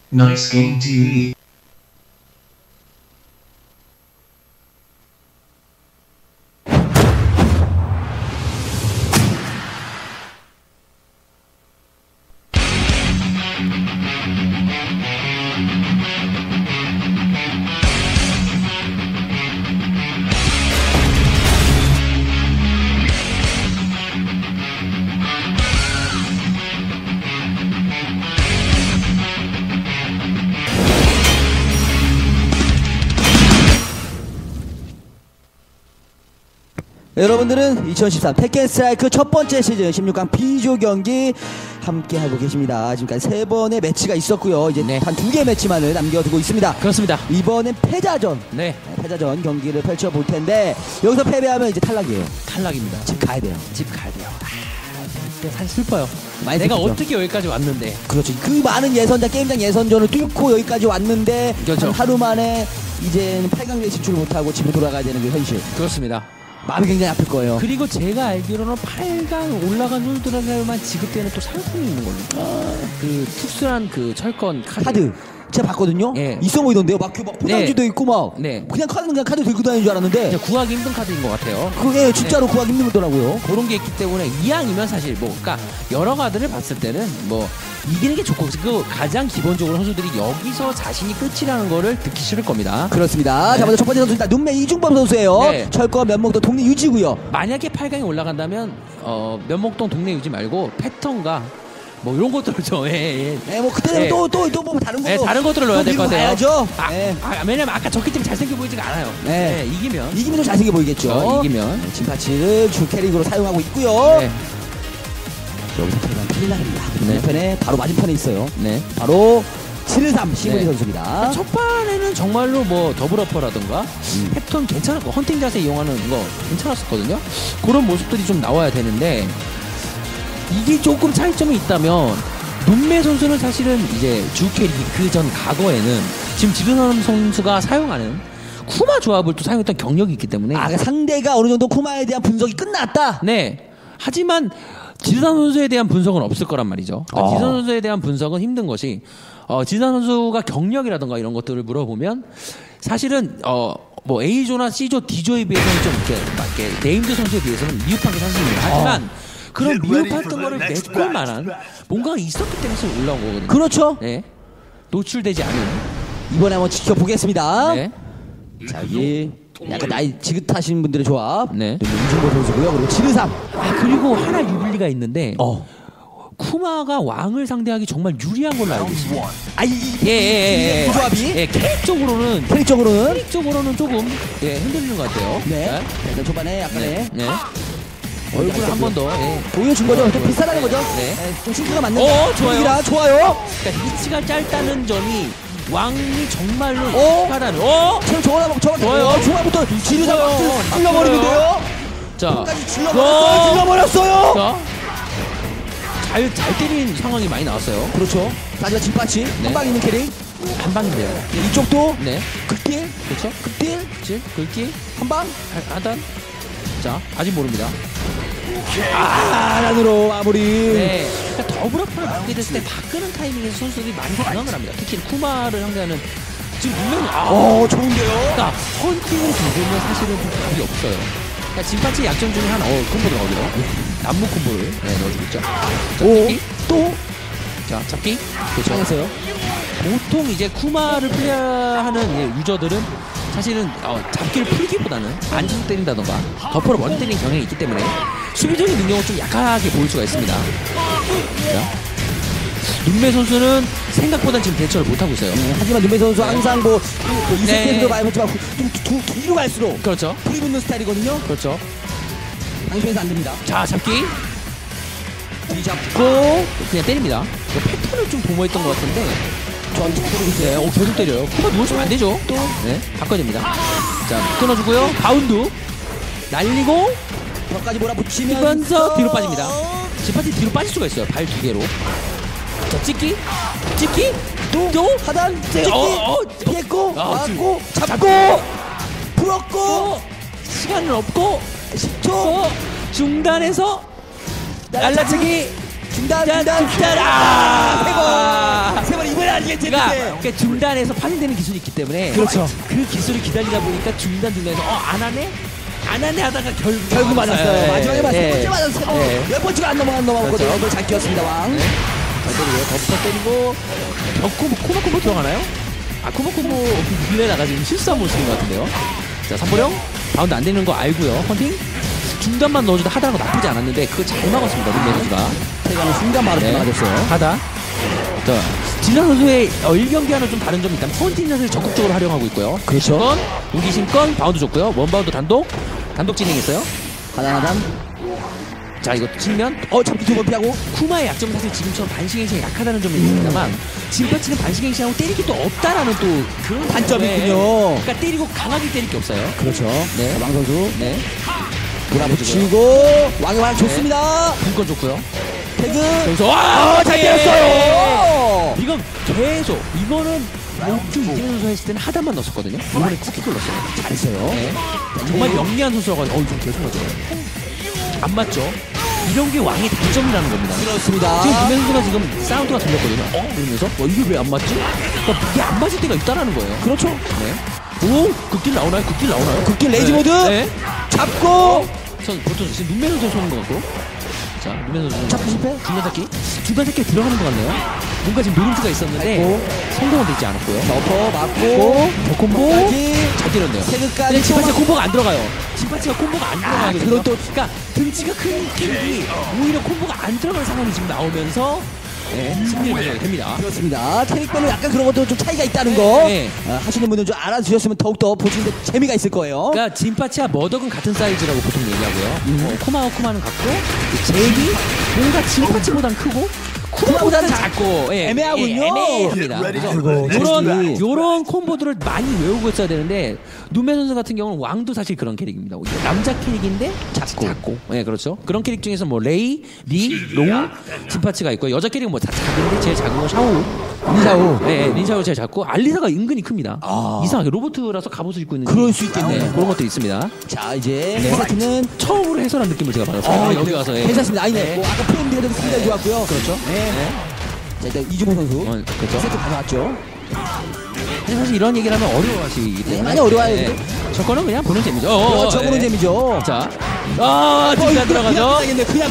Nice Game TV. 여러분들은 2013 테kken 스트라이크 첫 번째 시즌 16강 B조 경기 함께 하고 계십니다. 지금까지 3번의 매치가 있었고요. 이제 네. 단 2개의 매치만을 남겨두고 있습니다. 그렇습니다. 이번엔 패자전, 네, 패자전 경기를 펼쳐볼 텐데 여기서 패배하면 이제 탈락이에요. 탈락입니다. 집 가야 돼요. 집 가야 돼요. 근데 사실 슬퍼요. 많이 내가 슬프죠. 어떻게 여기까지 왔는데. 그렇죠. 그 많은 예선장, 게임장 예선전을 뚫고 여기까지 왔는데 그렇죠. 한 하루 만에 이제는 8강에 진출을 못하고 집에 돌아가야 되는 게 현실. 그렇습니다. 마음이 굉장히 아플 거예요. 그리고 제가 알기로는 8강 올라간 선수들에게만 지급되는 또 상품이 있는 걸로. 그 특수한 그 철권 카드. 제가 봤거든요. 예. 있어 보이던데요. 막 포장지도 있고 막. 네. 그냥 카드 들고 다니는 줄 알았는데. 진짜 구하기 힘든 카드인 것 같아요. 그게 진짜로 구하기 힘들더라고요. 그런 게 있기 때문에 이왕이면 사실 뭐 그러니까 여러 가지를 봤을 때는 뭐 이기는 게 좋고 그 가장 기본적으로 선수들이 여기서 자신이 끝이라는 거를 듣기 싫을 겁니다. 그렇습니다. 네. 자, 먼저 첫 번째 선수입니다. 눈매 이중범 선수예요. 네. 철권 면목도 동네 유지고요. 만약에 8강에 올라간다면 면목동 동네 유지 말고 패턴과 뭐 이런 것들을 좀 예. 네, 뭐 그때는 네. 또 뭐 다른 거. 네, 다른 것들을 넣어야 될 것 같아요. 가야죠. 네. 네. 왜냐면 아까 적기 때문에 잘생겨 보이지가 않아요. 네. 이기면 이기면 좀 잘생겨 보이겠죠. 이기면. 네, 진파치를 주 캐릭으로 사용하고 있고요. 네. 여기서 패배한 필라입니다. 네. 반대편에 바로 맞은편에 있어요. 네. 바로 7-3 시무리 네. 선수입니다. 첫 판에는 정말로 뭐 더블어퍼라든가 패턴 괜찮았고 헌팅 자세 이용하는 거 괜찮았었거든요. 그런 모습들이 좀 나와야 되는데 이게 조금 차이점이 있다면 눈매 선수는 사실은 이제 주 캐릭 그 전 과거에는 지금 지르남 선수가 사용하는 쿠마 조합을 또 사용했던 경력이 있기 때문에 그러니까 상대가 어느 정도 쿠마에 대한 분석이 끝났다. 네. 하지만 지르남 선수에 대한 분석은 없을 거란 말이죠. 그러니까 지르남 선수에 대한 분석은 힘든 것이 지르남 선수가 경력이라든가 이런 것들을 물어보면 사실은 뭐 A조나 C조, D조에 비해서는 좀 이렇게 네임드 선수에 비해서는 미흡한 게 사실입니다. 하지만 그런 미흡했던 거를 메꿀 만한 뭔가가 있었기 때문에 사실 올라온 거거든요. 그렇죠. 네. 노출되지 않은. 이번에 한번 지켜보겠습니다. 네. 자, 여기 약간 나이 지긋하신 분들의 조합. 네. 이중보 선수고요. 그리고 지르삼. 그리고 하나 유불리가 있는데 쿠마가 왕을 상대하기 정말 유리한 걸로 알고 있습니다. 이 조합이 예, 캐릭적으로는 조금 흔들리는 것 같아요. 네. 자, 일단 초반에 약간의 네. 얼굴을 한 번 더. 보여준 거죠. 좀 비슷하다는 거죠. 네. 좀 싱크가 맞는. 좋아요. 분위기라 좋아요. 그러니까 리치가 짧다는 점이 왕이 정말로 하다는. 지금 저거 좋아요. 중간부터 지르삼 좋아요. 찔러버리는데요. 자, 끝까지 질러버렸어요. 자, 잘 때린 상황이 많이 나왔어요. 그렇죠. 마지막 진파치 한방 있는 캐릭. 한 방인데요. 이쪽도 네. 극딜. 그렇죠. 극딜. 그렇지. 긁기. 한방. 하단. 자, 아직 모릅니다. 안으로 마무리. 네. 그러니까 더블어퍼를 맞게 됐을 때 바꾸는 타이밍에서 선수들이 많이 당황을 합니다. 특히 쿠마를 상대하는 지금 분명히 좋은데요. 그러니까 헌팅을 들으면 사실은 좀 답이 없어요. 그러니까 진파치 약점 중에 하나 콤보 들어가고요. 남무 콤보를 넣어주고 있죠. 자, 잡기. 또 자, 잡기. 그렇죠. 당했어요. 보통 이제 쿠마를 플레이하는 유저들은 사실은 잡기를 풀기보다는 앉아서 때린다던가 덮어를 먼저 때리는 경향이 있기 때문에 수비적인 능력은 좀 약하게 보일 수가 있습니다. 자, 눈매 선수는 생각보다 지금 대처를 못하고 있어요. 하지만 윤배 선수 항상 뭐 이승태도 네. 많이 봤지만 좀 뒤로 갈수록 그렇죠. 불이 붙는 스타일이거든요. 그렇죠. 방심해서 안 됩니다. 자, 잡기. 뒤잡고 그냥 때립니다. 패턴을 좀 도모했던 것 같은데 전투 때리고 있어요. 계속 때려요. 쿠마 누워주면 안 되죠. 또 바꿔야 됩니다. 자, 끊어주고요. 바운드 날리고 벽까지 몰아붙이면서 뛰면서 뒤로 빠집니다. 지파티 뒤로 빠질 수가 있어요. 발 두 개로. 자, 찍기 또 하단 찍기 피했고 맞고 잡고 풀었고 시간은 없고 10초 중단해서 날라치기 중단 세 번. 세 번 이번에 그러니까 중단에서 파생되는 기술이 있기 때문에 그렇죠. 그 기술을 기다리다 보니까 중단에서 안 하네 하다가 결국 맞았어요. 마지막에 맞았어요. 예. 세 번째 맞았어요. 예. 열 번째가 안 넘어갔거든요. 그렇죠. 그걸 잘 끼웠습니다. 왕. 잘 때리고요. 덮쳐 때리고 코마콤보 들어가나요? 코마콤보 밀려나가 지금 실수한 모습인 것 같은데요. 자, 삼보령 바운드 안 되는 거 알고요. 헌팅 중단만 넣어줘도 하다는 거 나쁘지 않았는데 그거 잘 막았습니다. 문대 선수가. 태가는 순간 바로 맞았어요. 하다. 자, 진상 선수의 1경기와는 좀 다른 점이 있다면 파운틴넷을 적극적으로 활용하고 있고요. 그렇죠. 건, 우기심건 바운드 좋고요. 원바운드 단독 진행했어요. 하단. 자, 이거 치면 잡기 두 번 피하고. 쿠마의 약점은 사실 지금처럼 반식행시가 약하다는 점이 있습니다만 진파치는 반식행시하고 때릴 게 또 없다라는 또 그런 단점이 네. 있군요. 그러니까 때리고 강하게 때릴 게 없어요. 그렇죠. 네. 왕 선수. 네. 몰아붙이고 왕의 말 좋습니다. 분권 좋고요. 태그. 여기서 잘 예. 때렸어요. 이건 계속 이거는 목주 이기는 선수 했을 때는 하단만 넣었거든요. 이번에 쿠키를 넣었어요. 잘했어요. 네. 정말 영리한 선수라고 하죠. 이거 계속 맞아요. 안 맞죠? 이런 게 왕의 단점이라는 겁니다. 그렇습니다. 지금 김현 선수가 지금 사운드가 들렸거든요. 이러면서 이게 왜 안 맞지? 그러니까 이게 안 맞을 때가 있다라는 거예요. 그렇죠. 네. 오, 극딜 나오나요? 극딜 레이지 네. 모드. 네. 잡고. 보통 지금 눈매 선수 쏘는 것 같고. 자, 눈매 선수 잡기 실패. 중간 잡기 들어가는 것 같네요. 뭔가 지금 노림수가 있었는데 아이고. 성공은 되지 않았고요. 덮어 맞고. 콤보까지 잘 때렸네요. 태그까지. 근데 진파치가 콤보가 안 들어가요. 진파치가 콤보가 안 들어가요. 그리고 또 그러니까 등치가 큰 킥이 오히려 콤보가 안 들어가는 상황이 지금 나오면서 승리를 가져가게 됩니다. 그렇습니다. 캐릭터는 약간 그런 것도 좀 차이가 있다는 거 네. 하시는 분들 좀 알아주셨으면 더욱더 보시는데 재미가 있을 거예요. 그러니까 진파치와 머덕은 같은 사이즈라고 보통 얘기하고요. 코마와 쿠마는 같고 잭이 뭔가 진파치보단 크고 쿠마보다는 작고 애매하군요. 애매합니다. 아이고, 요런 콤보들을 많이 외우고 있어야 되는데 눈매 선수 같은 경우는 왕도 사실 그런 캐릭입니다. 남자 캐릭인데 작고. 예, 그렇죠. 그런 캐릭 중에서 뭐 레이, 리, 로우, 진파치가 있고 여자 캐릭은 뭐 다 작은데 제일 작은 건 샤오. 린샤오. 네, 린샤오 제일 작고 알리사가 은근히 큽니다. 이상하게 로봇이라서 갑옷을 입고 있는 그럴 수 있겠네요. 그런 것도 있습니다. 자 이제 네. 세트는 처음으로 해설한 느낌을 제가 받았어요. 여기 와서 괜찮습니다. 아니네. 뭐 아까 프레임도 굉장히 좋았고요. 그렇죠. 네. 자 일단 이주모 선수 그렇죠. 세트 가져왔죠. 근데 사실 이런 얘기를 하면 어려워하시기 때문에 많이 어려워요. 저 거는 그냥 보는 재미죠. 그렇죠. 보는 재미죠. 자, 진짜 들어가죠. 그냥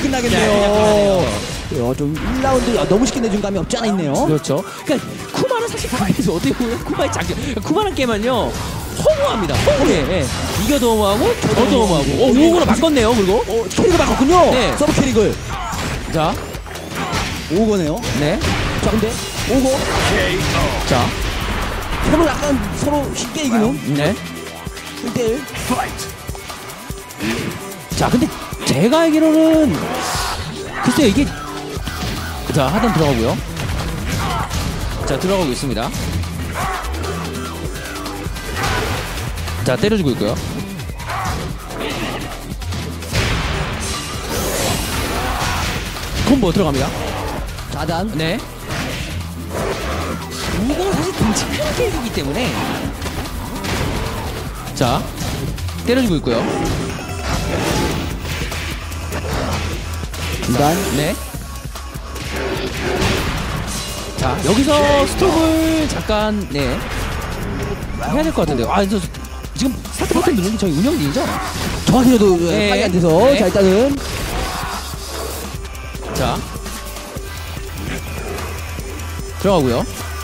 끝나겠네요. 좀 1라운드 너무 쉽게 내준 감이 없지 않아 있네요. 그렇죠. 그러니까 쿠마는 사실 그래서 어떻게 보면 쿠마의 장점. 쿠마는 게임은요 허무합니다. 허무해. 이겨도 허무하고 저도 허무하고. 오거로 바꿨네요. 그리고 캐릭을 바꿨군요. 네. 서브 캐릭을. 자, 5거네요. 네. 자 근데 5거. 자, 서로 약간 서로 쉽게 이기는 네. 1대1. 자, 근데 제가 알기로는 글쎄요 이게 자 하단 들어가고요. 자 들어가고 있습니다. 자 때려주고 있고요. 콤보 들어갑니다. 자단. 네. 우거는 사실 등치 큰 캐릭이기 때문에 자 때려주고 있고요. 중단. 네. 자 여기서 스톱을 잠깐 해야 될 것 같은데요. 지금 스타트 버튼 누르는 게 저희 운영진이죠? 정확히도 네. 파이 안 돼서 네. 자 일단은 자 들어가고요.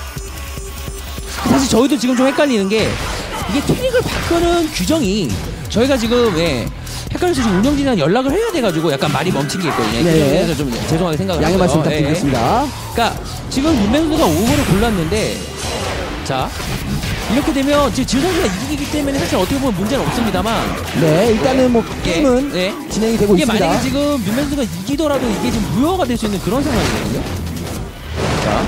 사실 저희도 지금 좀 헷갈리는 게 이게 트릭을 바꾸는 규정이 저희가 지금 헷갈려서 지금 운영진이랑 연락을 해야 돼가지고 약간 말이 멈춘 게 있거든요. 네. 그래서 좀 죄송하게 생각을 양해 하고요. 말씀 부탁드리겠습니다. 그러니까 지금 문맹 선수가 5번을 골랐는데 자 이렇게 되면 지금 지우 선수가 이기기 때문에 사실 어떻게 보면 문제는 없습니다.만 네, 일단은 뭐 게임은 진행이 되고 이게 있습니다. 만약에 지금 문맹 선수가 이기더라도 이게 지금 무효가 될 수 있는 그런 상황이거든요. 자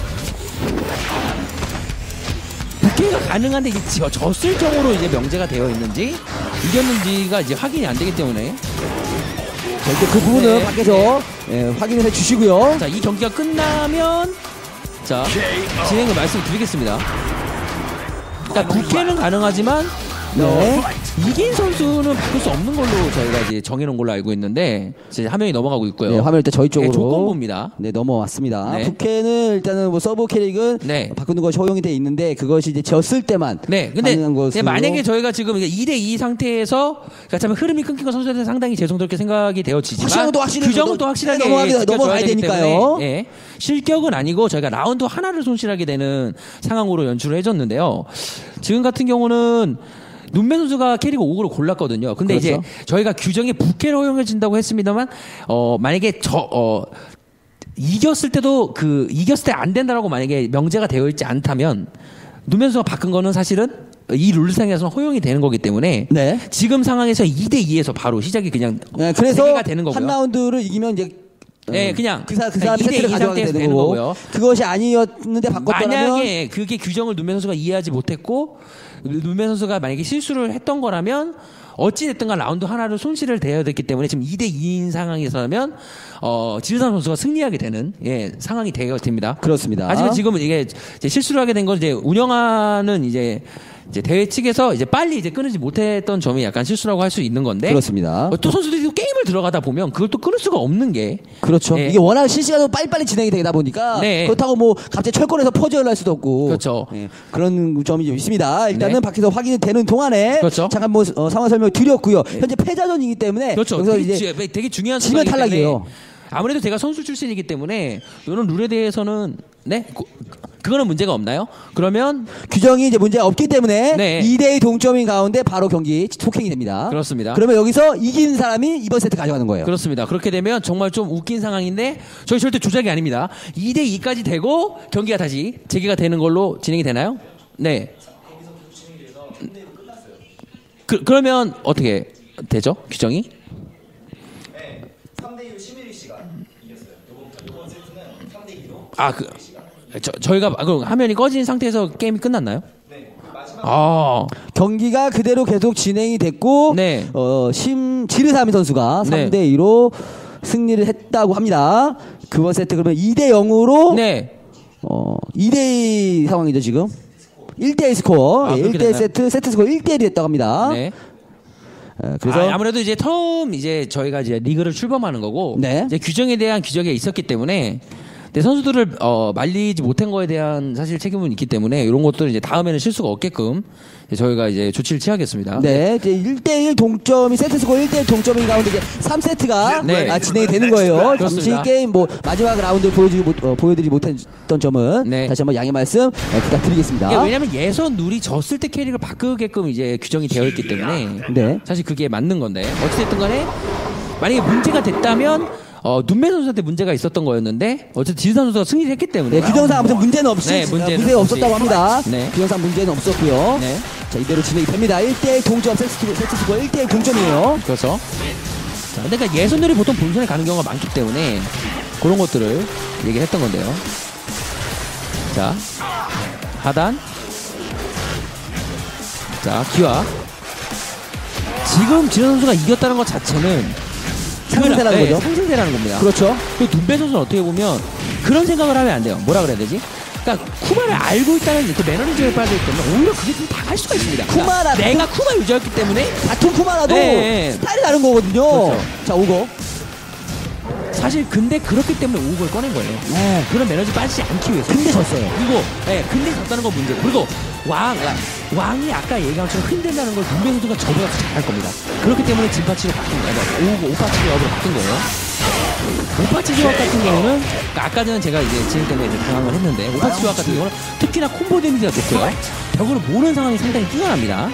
복귀가 가능한데 이게 졌을 정도로 이제 명제가 되어 있는지 이겼는지가 이제 확인이 안 되기 때문에 자, 이제 그 부분은 밖에서 확인을 해주시고요. 자 이 경기가 끝나면 자 진행을 말씀드리겠습니다. 그러니까 국회는 가능하지만 네. 이긴 선수는 바꿀 수 없는 걸로 저희가 이제 정해놓은 걸로 알고 있는데 이제 한 명이 넘어가고 있고요. 네, 화면 일단 저희 쪽으로 조건부입니다. 네, 넘어왔습니다. 네. 국회는 일단은 뭐 서브 캐릭은 네. 바꾸는 것이 허용이 돼 있는데 그것이 이제 졌을 때만 네, 근데 가능한 것으로. 만약에 저희가 지금 2대2 상태에서 그러니까 참 흐름이 끊긴 건 선수들한테 상당히 죄송스럽게 생각이 되어지지만 확실한 건 또 확실히 규정은 또 확실하게 넘어가야 지켜줘야 되기 되니까요. 때문에, 예, 실격은 아니고 저희가 라운드 하나를 손실하게 되는 상황으로 연출을 해줬는데요. 지금 같은 경우는 눈매 선수가 캐릭 5구를 골랐거든요. 근데 그렇죠. 이제 저희가 규정에 부캐를 허용해준다고 했습니다만 만약에 이겼을 때도 이겼을 때 안 된다라고 만약에 명제가 되어 있지 않다면 눈매 선수가 바꾼 거는 사실은 이 룰상에서는 허용이 되는 거기 때문에 네. 지금 상황에서 2대2에서 바로 시작이 그냥 네, 그래서 세개가 되는 거고요. 한 라운드를 이기면 이제 네, 그냥 그 사람이 2대2 세트를 가져가게 상태에서 되는 되는 거고 거고요. 그것이 아니었는데 바꿨더라면 만약에 그게 규정을 눈매 선수가 이해하지 못했고 눈매 선수가 만약에 실수를 했던 거라면 어찌 됐든 간 라운드 하나를 손실을 대야 됐기 때문에 지금 2대2인 상황에서라면 지르산 선수가 승리하게 되는 상황이 되어 됩니다. 그렇습니다. 하지만 지금은 이게 이제 실수를 하게 된 건 이제 운영하는 이제 대회 측에서 이제 빨리 이제 끊지 못했던 점이 약간 실수라고 할 수 있는 건데. 그렇습니다. 또 선수들이 또 게임을 들어가다 보면 그걸 또 끊을 수가 없는 게. 그렇죠. 예. 이게 워낙 실시간으로 빨리빨리 진행이 되다 보니까 네. 그렇다고 뭐 갑자기 철권에서 퍼즐을 할 수도 없고 그렇죠. 예, 그런 점이 좀 있습니다. 일단은 네. 밖에서 확인이 되는 동안에 그렇죠. 잠깐 뭐 상황 설명 드렸고요. 현재 패자전이기 때문에 그렇죠. 여기서 되게, 이제 되게 중요한 지면 순간이기 탈락이에요. 때문에 아무래도 제가 선수 출신이기 때문에 이런 룰에 대해서는 그거는 문제가 없나요? 그러면 규정이 이제 문제가 없기 때문에 네. 2대2 동점인 가운데 바로 경기 속행이 됩니다. 그렇습니다. 그러면 여기서 이긴 사람이 이번 세트 가져가는 거예요. 그렇습니다. 그렇게 되면 정말 좀 웃긴 상황인데 저희 절대 조작이 아닙니다. 2대2까지 되고 경기가 다시 재개가 되는 걸로 진행이 되나요? 네. 그러면 어떻게 되죠? 규정이? 네, 3대2로 심일희 씨가 이겼어요. 이번 세트는 3대2로. 저희가 그럼 화면이 꺼진 상태에서 게임이 끝났나요? 네, 마지막. 경기가 그대로 계속 진행이 됐고 네. 지르사미 선수가 네. 3대2로 승리를 했다고 합니다. 그번 세트 그러면 2대0으로 네. 2대2 상황이죠 지금. 1대1 스코어. 아, 그렇게 1대1 됐나요? 세트 스코어 1대1이 됐다고 합니다. 네. 그래서 아무래도 이제 처음 이제 저희가 이제 리그를 출범하는 거고 네. 이제 규정에 대한 규정이 있었기 때문에 근데 선수들을 말리지 못한 거에 대한 사실 책임은 있기 때문에 이런 것들은 이제 다음에는 실수가 없게끔 저희가 이제 조치를 취하겠습니다. 네, 이제 1대1 동점이 세트 스코어 1대1 동점인 가운데 이제 3세트가 네. 진행이 되는 거예요. 그렇습니다. 잠시 게임 뭐 마지막 라운드 보여드리지 못했던 점은 네. 다시 한번 양해 말씀 부탁드리겠습니다. 이게 왜냐면 예선 룰이 졌을 때 캐릭을 바꾸게끔 이제 규정이 되어 있기 때문에 네. 사실 그게 맞는 건데 어찌됐든 간에 만약에 문제가 됐다면 눈매 선수한테 문제가 있었던 거였는데 어쨌든 지르산 선수가 승리를 했기 때문에 네, 규정상 아무튼 문제는 없이 네, 문제는 문제가 없이. 없었다고 합니다. 네. 규정상 문제는 없었고요. 네. 자, 이대로 진행이 됩니다. 1대1 동점 세트 스코어 1대1 동점이에요. 그렇죠. 자, 근데 그러니까 예선들이 보통 본선에 가는 경우가 많기 때문에 그런 것들을 얘기를 했던 건데요. 자, 하단. 자, 기와. 지금 지르산 선수가 이겼다는 것 자체는 상승세라는 거죠. 상승세라는 겁니다. 그렇죠. 그 눈배 선수는 어떻게 보면 그런 생각을 하면 안 돼요. 뭐라 그래야 되지? 그러니까 쿠마를 알고 있다는 그 매너리즘에 빠져 있다면 오히려 그게 좀 당할 수가 있습니다. 쿠마라- 내가 쿠마 유저였기 때문에 같은 쿠마라도 네. 스타일이 다른 거거든요. 그렇죠. 자, 오고. 사실 근데 그렇기 때문에 오걸 꺼낸 거예요. 네. 그런 매너지 빠지지 않기 위해서. 근데 졌어요. 그리고 근데 졌다는 건 문제. 그리고 왕이 아까 얘기한 것처럼 흔든다는 걸 눈배 선수가 저보다 더 잘할 겁니다. 그렇기 때문에 진파치로 바뀐 거예요. 오파치 조합으로 바뀐 거예요. 오파치 조합 같은 경우는 그러니까 아까 전에 제가 이제 진행 때문에 이제 당황을 했는데 오파치 조합 같은 경우는 특히나 콤보 데미지가 높고요. 벽으로 모는 상황이 상당히 뛰어납니다.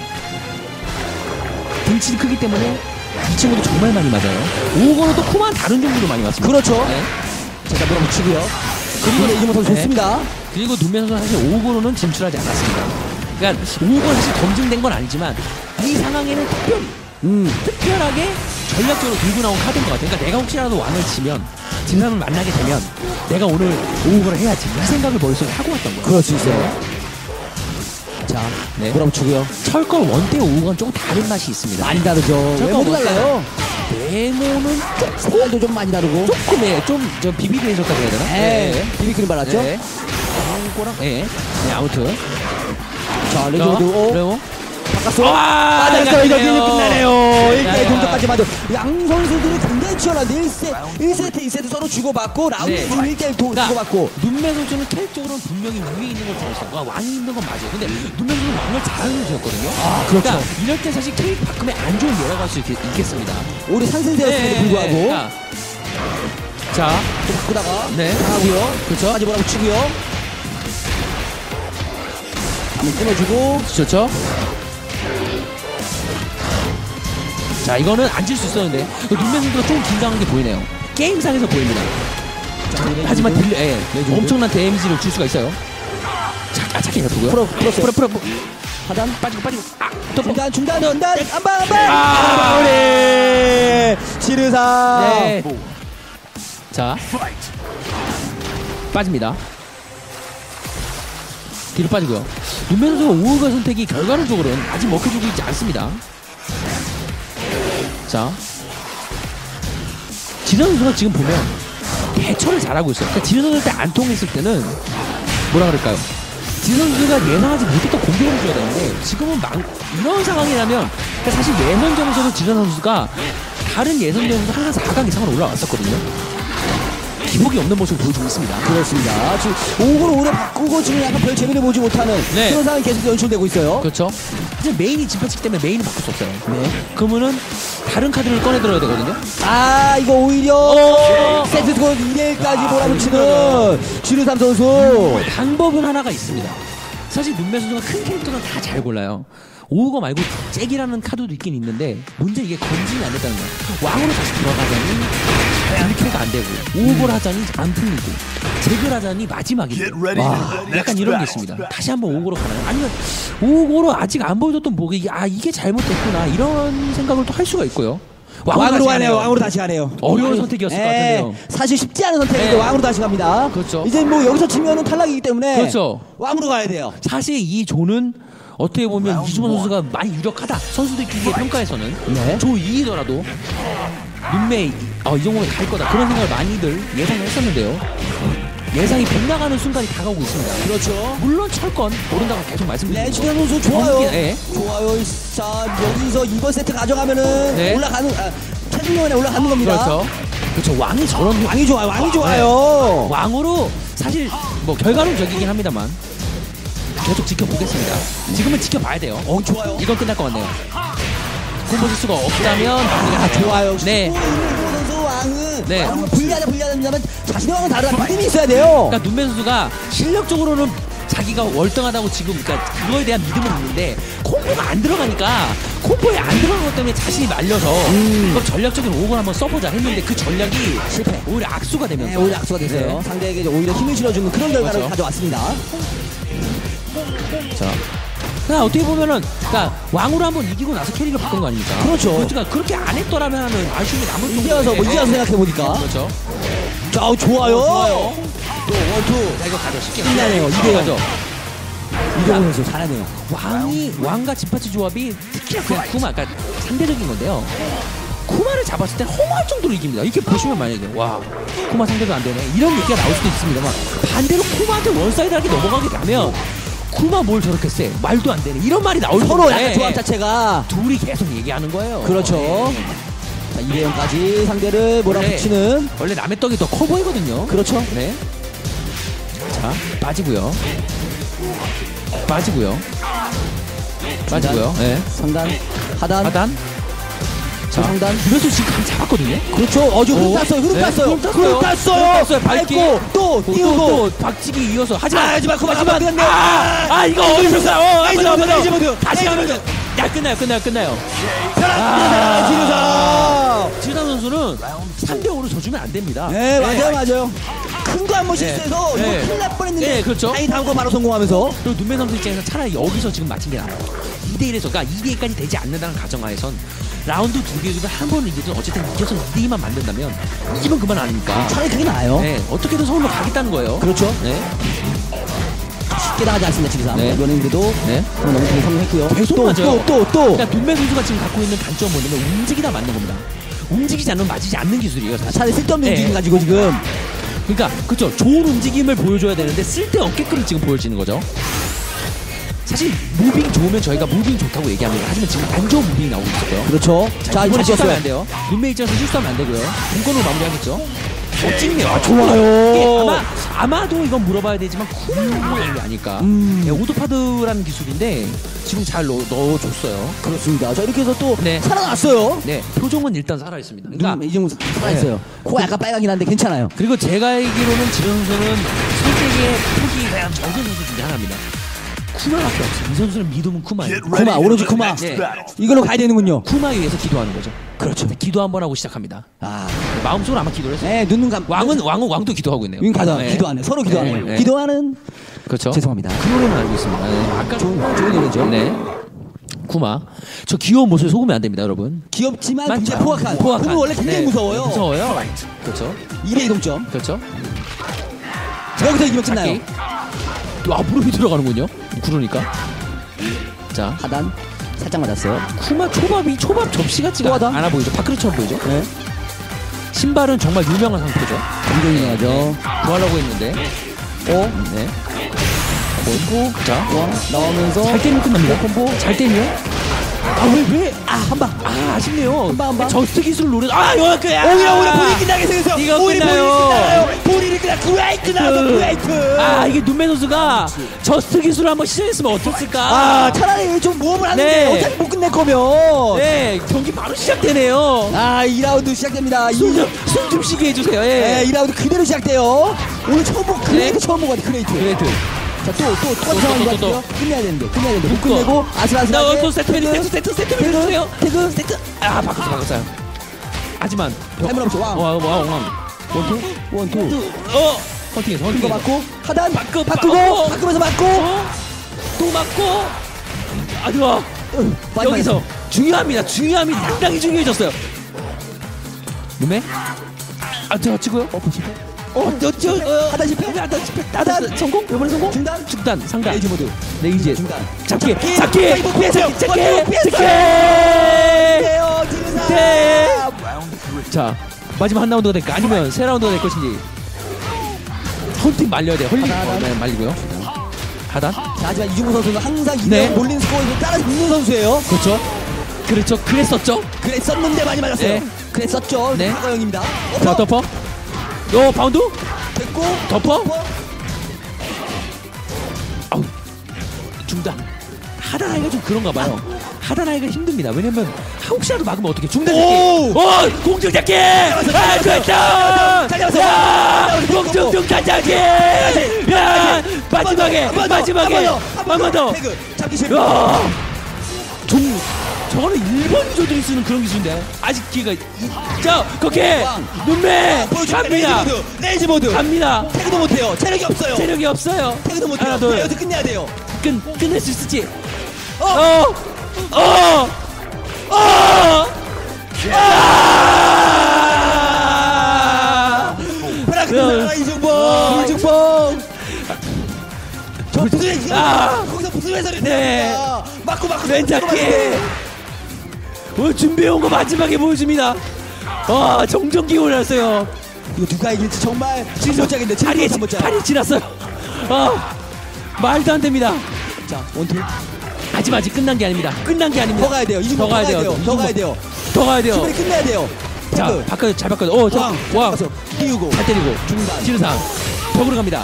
등치도 크기 때문에 이 친구도 정말 많이 맞아요. 오거는 또 쿠마는 다른 종류로 많이 맞습니다. 그렇죠. 네. 제가 밀어붙이고요. 그리고 이기면 더 네. 좋습니다. 그리고 눈매 선수는 사실 5구로는 진출하지 않았습니다. 그러니까 5구는 사실 검증된 건 아니지만 이 상황에는 특별하게 전략적으로 들고 나온 카드인 것 같아요. 그러니까 내가 혹시라도 왕을 치면 진람을 만나게 되면 내가 오늘 5구를 해야지 이 생각을 머릿속에 하고 왔던 거예요. 그럴 수 있어요. 자, 네. 밀어붙이고요. 철권 1대 5구는 조금 다른 맛이 있습니다. 많이 다르죠. 외모도 달라요. 외모는 색깔도 좀 많이 다르고. 조금 좀 비비드 해줬다고 해야 되나? 네. 비비크림 발랐죠? 네. 이거랑 아무튼 자, 레전드 오. 레오 바꿨어. 아, 맞았어. 이거 끝나네요. 끝나네요. 1대1 야. 동점까지만 해도 양 선수들이 굉장히 치열한데 1세트 2세트 서로 주고받고 라운드 네. 중 1대1 주고받고. 눈매 선수는 캐릭적으로는 분명히 위에 있는 걸 잘했어요. 왕이 있는 건 맞아요. 근데 눈매 선수는 왕을 잘하는 선수였거든요. 아, 그렇죠. 그러니까 이럴 때 사실 캐릭 바꾸면 안 좋은 예라고 할 수 있겠습니다. 오히려 상승세였음에도 불구하고 그러니까 자, 또 바꾸다가 네. 당하고요. 그렇죠. 까지 몰아붙이고요. 한번 끊어주고. 좋죠. 자, 이거는 안 질 수 있었는데 눈매 선수가 좀 긴장한 게 보이네요. 게임상에서 보입니다. 하지만 엄청난 데미지를 줄 수가 있어요. 자, 착해 놔두고요. 풀어. 하단 빠지고. 또 중단 안방 아. 우리 지르사. 네. 자, 빠집니다. 뒤로 빠지고요. 눈매 선수가 오우가 선택이 결과론적으로는 아직 먹혀주고 있지 않습니다. 자, 지르 선수가 지금 보면 대처를 잘하고 있어요. 그러니까 지르 선수 때 안 통했을 때는 뭐라 그럴까요? 지르 선수가 예상하지 못했던 공격을 줘야 되는데 지금은 이런 상황이라면 그러니까 사실 예선전에서도 지르 선수가 다른 예선전에서 항상 4강 이상으로 올라왔었거든요. 기복이 없는 모습을 보여주고 있습니다. 그렇습니다. 지금 5를 오래 바꾸고 지금 약간 별 재미를 보지 못하는 네. 그런 상황이 계속 연출되고 있어요. 그렇죠. 이제 메인이 진파치기 때문에 메인은 바꿀 수 없어요. 네. 그러면은 다른 카드를 꺼내 들어야 되거든요. 아 이거 오히려 세트 스코어 2대1까지 몰아붙이는 지르삼 선수. 방법은 하나가 있습니다. 사실 눈매 선수가 큰 캐릭터는 다 잘 골라요. 오우거 말고 잭이라는 카드도 있긴 있는데 문제 이게 건진이 안 됐다는 거예요. 왕으로 다시 돌아가자니 이렇게가 안 되고 오우거를 하자니 안 풀리고 잭을 하자니 마지막이고 와 약간 이런 게 있습니다. 다시 한번 오우거로 가나요? 아니면 오우거로 아직 안 보여줬던 목이 이게 잘못됐구나 이런 생각을 또 할 수가 있고요. 왕으로 가네요. 왕으로 다시 가네요. 어려운 선택이었을 것 같은데요. 사실 쉽지 않은 선택인데 네. 왕으로 다시 갑니다. 그렇죠. 이제 뭐 여기서 치면은 탈락이기 때문에 그렇죠. 왕으로 가야 돼요. 사실 이 조는 어떻게 보면 이주원 선수가 많이 유력하다. 선수들끼리의 평가에서는 네. 조 2위더라도 눈매 이 정도면 갈 거다. 그런 생각을 많이들 예상을 했었는데요. 예상이 빗나가는 순간이 다가오고 있습니다. 그렇죠. 물론 철권 모른다고 계속 말씀드리고 렌치드 선수 좋아요. 네. 좋아요. 자 여기서 이번 세트 가져가면은 네. 올라가는 최종전에 올라가는 겁니다. 그렇죠. 왕이 저런 왕이 좋아요. 왕이 좋아요. 왕으로 사실 뭐 결과론적이긴 합니다만 계속 지켜보겠습니다. 지금은 지켜봐야 돼요. 좋아요. 이건 끝날 것 같네요. 콤보 실수가 없다면 좋아요. 네. 선수 왕은 네. 왕은 불리하다면 자신의 왕은 다르다. 믿음이 있어야 돼요. 그러니까 눈매 선수가 실력적으로는 자기가 월등하다고 지금 그러니까 그거에 대한 믿음은 있는데 콤보가 안 들어가니까 콤보에 안 들어간 것 때문에 자신이 말려서 그럼 전략적인 오걸 한번 써보자 했는데 그 전략이 실패. 오히려 악수가 되면서 네, 오히려 악수가 됐어요. 네. 상대에게 오히려 힘을 실어주는 그런 결과를 그렇죠. 가져왔습니다. 자, 그냥 어떻게 보면은 그러니까 왕으로 한번 이기고 나서 캐릭을 바꾼 거 아닙니까? 그렇죠. 그러니까 그렇게 안 했더라면 하는 아쉬움이 남을 이제 와서 정도인데. 이제 와서 생각해 보니까. 그렇죠. 자, 좋아요. 좋아요. 또 원투. 자, 이거 가져 쉽게 끝나네요. 가져. 이대요. 가져. 이동훈 선수 잘하네요. 왕과 진파치 조합이 특히나 그냥 쿠마, 그러니까 상대적인 건데요. 쿠마를 잡았을 때 허무할 정도로 이깁니다. 이렇게 보시면 만약에 와 쿠마 상대도 안 되네 이런 얘기가 나올 수도 있습니다만 반대로 쿠마한테 원사이드하게 넘어가게 되면 쿠마 뭘 저렇게 세 말도 안 되네 이런 말이 나올 서로 텐데 약간 조합 자체가 둘이 계속 얘기하는 거예요. 그렇죠. 자, 2대0까지 상대를 몰아붙이는. 원래 남의 떡이 더 커 보이거든요. 그렇죠. 네. 자 빠지고요. 빠지고요. 네. 상단, 하단, 하단. 자, 상단. 그래서 지금 감 잡았거든요. 그렇죠. 흐름 땄어요. 흐름 네, 땄어요. 흐름 땄어요. 밟고 또 띄우고. 또 박치기 이어서 하지만 하지만 그만. 이거 어디서 싸워? 에이지 모드. 다시 하면 야 끝나요. 지르다 선수는 3대5로 져주면 안 됩니다. 네, 맞아요. 큰 거 한 번 실수해서 네. 이거 큰일 날 뻔했는데. 네, 그렇죠. 다행히 다음 거 바로 성공하면서. 그리고 눈매 선수 입장에서 차라리 여기서 지금 맞힌 게 나아요. 2대1에서 그러니까 2대1까지 되지 않는다는 가정하에선 라운드 2개를 한 번을 이기든 어쨌든 이겨서 2대2만 만든다면 이기면 그만 아닙니까? 차라리 그게 나아요. 네, 어떻게든 서울로 가겠다는 거예요. 그렇죠. 네. 쉽게 나가지 않습니다, 지금. 네. 이번엔 그래도 네. 너무 잘 성공했고요. 계속 맞아요. 또. 그러니까 눈매 선수가 지금 갖고 있는 단점은 뭐냐면 움직이다 맞는 겁니다. 움직이지 않으면 맞이지 않는 기술이에요. 사실. 차라리 쓸데없는 네. 움직임 가지고 지금. 그러니까 그렇죠. 좋은 움직임을 보여줘야 되는데 쓸데없게끔 지금 보여지는 거죠. 사실 무빙 좋으면 저희가 무빙 좋다고 얘기합니다. 하지만 지금 안 좋은 무빙이 나오고 있어요. 그렇죠. 자, 이번에 이번에 실수하면 안 떴어요. 돼요. 눈매 입장에서 실수하면 안 되고요. 공권으로 마무리하겠죠. 찍네요. 아, 좋아요. 이게 아마도 이건 물어봐야 되지만 쿠마의 게 아닐까. 네, 오도파드라는 기술인데 지금 잘 넣어줬어요. 그렇습니다. 자, 이렇게 해서 또 네. 살아났어요. 네, 표정은 일단 살아 있습니다. 그러니까 이정우 살아있어요. 코가 약간 빨갛긴 한데 괜찮아요. 그리고 제가 알기로는 지현 선수는 세계의 폭이 가장 적은 선수 중에 하나입니다. 쿠마밖에 없어요. 이 선수는 믿으면 쿠마예요. 쿠마, 오른쪽 쿠마. 네. 이걸로 가야 되는군요. 쿠마 위해서 기도하는 거죠. 그렇죠. 기도 한번 하고 시작합니다. 아, 마음속으로 아마 기도를 했어요. 네, 눈 감. 왕도 기도하고 있네요. 윈 가다 네. 기도하네. 서로 기도하네. 네, 네. 기도하는. 그렇죠. 죄송합니다. 그 노래만 알고 있습니다. 네. 아까 좋은 노래죠. 네. 쿠마. 저 귀여운 모습에 속으면 안 됩니다, 여러분. 귀엽지만 맞죠? 굉장히 포악한. 그는 원래 굉장히 네. 무서워요. 무서워요. 그렇죠. 2대 이동점. 그렇죠. 여기서 이기면 끝나요. 바퀴. 또 앞으로 들어가는군요. 그러니까. 자, 하단 살짝 맞았어요. 쿠마 초밥 접시 같지가 또하다. 않아 보이죠. 파크리처럼 보이죠. 네. 신발은 정말 유명한 상표죠. 굉장히 유명하죠. 구하려고 했는데. 네. 고 자, 와, 나오면서 잘 때리면 끝납니다. 콤보. 잘 때리면. 왜? 한 방. 아쉽네요. 한 방. 저스트 기술 노래. 이거 그야. 오히려 본인 끝나게 생겼어요. 이거 오히려 끝나요. 본인이 끝나. 그레이트 나서 그레이트. 이게 눈매 선수가 저스트 기술을 한번 시전했으면 어땠을까? 차라리 좀 모험을 하는데 네. 어차피 못 끝낼 거면. 네, 경기 바로 시작되네요. 2라운드 시작됩니다. 숨좀 쉬게 해주세요. 네, 예. 2라운드 그대로 시작돼요. 오늘 처음 본 그레이트 네. 처음 본 것 같아. 그레이트. 그레이트. 자, 똑같은 상황인 것 같아요. 끝내야 되는데. 못 끝내고 아슬아슬하게. 또 세트 해주세요. 태그. 바꿨어요. 하지만 타이밍 없이 왕. 원투. 헌팅해서 이거 맞고 하단 바꾸고. 바꾸면서 맞고 또 맞고. 좋아. 여기서 중요합니다. 상당히 중요해졌어요. 눈매? 제가 찍어요. 하단 실패. 하단 성공. 이번에 성공. 중단 상단. 레이지 모드. 레이지. 중단. 잡기. 피했어요. 네. 자, 마지막 한 라운드가 될까? 아니면 세 라운드가 될 것인지. 헌팅 말려야 돼요. 네, 말리고요. 하단. 자, 하지만 이중구 선수는 항상 네. 이런 몰린 스코어에서 따라잡는 선수예요. 그렇죠. 그랬었죠. 그랬었는데 많이 맞았어요. 네. 그랬었죠. 네. 박가영입니다. 자, 덮어. 바운드. 됐고 덮어. 중단. 하단하기가 좀 그런가 봐요. 하단하기가 힘듭니다. 왜냐면 혹시라도 막으면 어떻게 중단 잡기. 공중 잡기. 그렇다. 공중 잡기. 마지막에 한 번 더. 태그 잡기 실패. 저거는 일본 유저들이 쓰는 그런 기술인데 아직 기회가 있죠. 거기에 눈매 갑니다. 레이지 모드. 갑니다. 태그도 못해요. 체력이 없어요. 태그도 태그도 못해요. 하나 둘. 여기서 끝내야 돼요. 끝낼 수 있을지. 브라크 이중봉. 저 무슨 거기서 무슨 회사를 네. 맞고 왼잡기. 준비해온 거 마지막에 보여줍니다. 정전기 올랐어요. 이거 누가 이길지 정말 진솔짝인데 팔이 지났어요. 말도 안 됩니다. 자, 원투. 하지만 아직 끝난 게 아닙니다. 더 가야 돼요. 더 가야 돼요. 충분히 끝내야 돼요. 자, 잘 바꿔요. 왕. 띄우고 잘 때리고. 중단. 지르상. 벽으로 갑니다.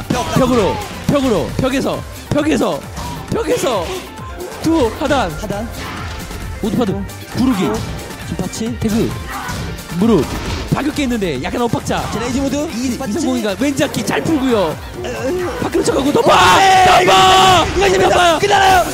벽에서. 하단. 오토파드. 구르기. 김파치. 태그. 무릎. 파격기 했는데 약간 엇박자. 레이지 모드. 이성공이가 왼잡기 잘 풀고요. 밖으로 쳐가고 덮어! 끝나요.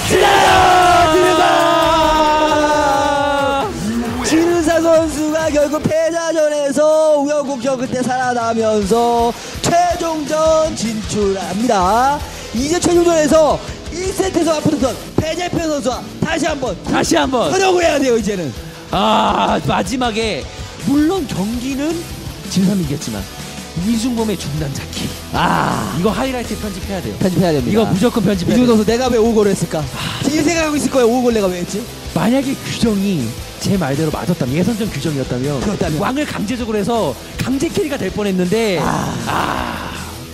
지르사 선수가 결국 패자전에서 우여곡절 끝에 살아나면서 최종전 진출합니다. 이제 최종전에서 1세트에서 맞붙었던 배재표 선수와 다시 한번 협력을 해야 돼요. 이제는 마지막에 물론 경기는 진삼이 이겼지만 이중범의 중단 잡기. 이거 하이라이트 편집해야 돼요. 편집해야 됩니다. 이거 무조건 편집해야 이중 돼요. 선수 내가 왜 5골을 했을까? 제 생각하고 있을 거예요. 5골 내가 왜 했지? 만약에 규정이 제 말대로 맞았다면, 예선전 규정이었다면 그렇다면. 왕을 강제적으로 해서 강제 캐리가 될 뻔했는데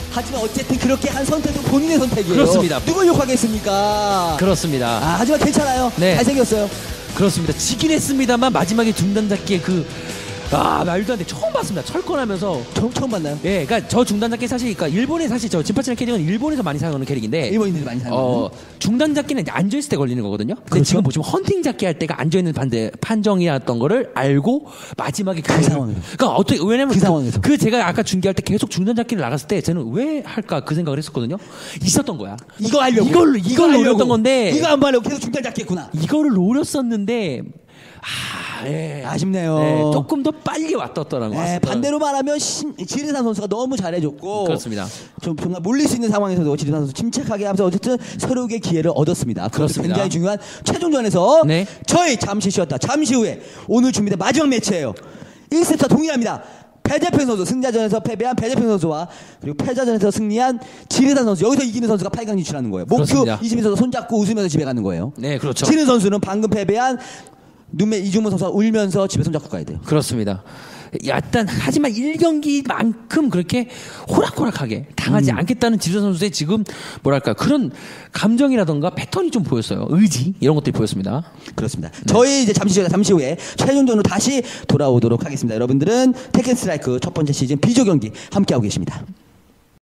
하지만 어쨌든 그렇게 한 선택은 본인의 선택이에요. 그렇습니다. 누굴 욕하겠습니까? 그렇습니다. 하지만 괜찮아요. 네. 잘생겼어요. 그렇습니다. 지긴 했습니다만 마지막에 중단 잡기에 말도 안 돼. 처음 봤습니다. 철권하면서. 처음 봤나요? 예, 그러니까 저 중단 잡기 사실, 그러니까 일본에 사실 저 진파치는 캐릭은 일본에서 많이 사용하는 캐릭인데. 일본인들이 많이 사는 중단 잡기는 이제 앉아있을 때 걸리는 거거든요. 근데 그렇죠. 지금 보시면 헌팅 잡기 할 때가 앉아있는 판정이었던 거를 알고 마지막에 그 상황에서. 그러니까 어떻게, 왜냐면 그 상황에서. 제가 아까 중계할 때 계속 중단 잡기를 나갔을 때 저는 왜 할까 그 생각을 했었거든요. 있었던 거야. 이거 하려고. 이걸 노렸던 건데. 이거 안 봐려고 계속 중단 잡겠구나. 이거를 노렸었는데, 예. 아쉽네요. 네, 조금 더 빨리 왔었더라는 것 같습니다. 반대로 말하면 지리산 선수가 너무 잘해줬고 그렇습니다. 좀 정말 몰릴 수 있는 상황에서도 지리산 선수 침착하게 하면서 어쨌든 서로에게 기회를 얻었습니다. 그렇습니다. 굉장히 중요한 최종전에서 네. 저희 잠시 쉬었다. 잠시 후에 오늘 준비된 마지막 매치예요. 1세트와 동일합니다. 배재평 선수, 승자전에서 패배한 배재평 선수와 그리고 패자전에서 승리한 지리산 선수, 여기서 이기는 선수가 8강 진출하는 거예요. 목표 그렇습니다. 20에서 손잡고 웃으면서 집에 가는 거예요. 네, 그렇죠. 지는 선수는 방금 패배한 눈매 이중문 선수가 울면서 집에 손잡고 가야 돼요. 그렇습니다. 일단 하지만 1경기만큼 그렇게 호락호락하게 당하지 않겠다는 지르 선수의 지금 뭐랄까 그런 감정이라던가 패턴이 좀 보였어요. 의지 이런 것들이 보였습니다. 그렇습니다. 저희 이제 잠시 후에 최종전으로 다시 돌아오도록 하겠습니다. 여러분들은 테kken 스트라이크 첫 번째 시즌 비조 경기 함께하고 계십니다.